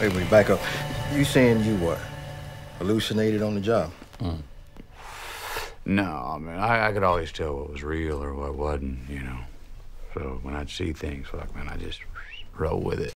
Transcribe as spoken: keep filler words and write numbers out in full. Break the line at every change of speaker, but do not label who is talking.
Wait, wait, back up. You saying you what? Hallucinated on the job?
Mm. No, I mean, I, I could always tell what was real or what wasn't, you know. So when I'd see things, like, man, I just roll with it.